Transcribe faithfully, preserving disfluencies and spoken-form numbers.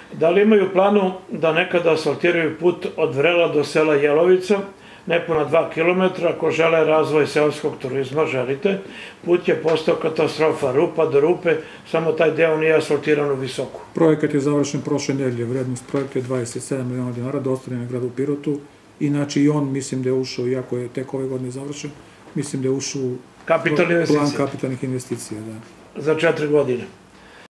Da li imaju planu da nekada asfaltiraju put od Vrela do sela Jelovica, nepuna dva kilometra, ako žele razvoj seoskog turizma, želite. Put je postao katastrofa, rupa do rupe, samo taj deo nije asfaltiran u visoku. Projekat je završen prošle nedelje, vrednost projekta je dvadeset sedam miliona dinara, dostavljen je gradu Pirotu. Inače i on mislim da je ušao, iako je tek ove godine završen, mislim da je ušao u plan kapitalnih investicija. Za četiri godine.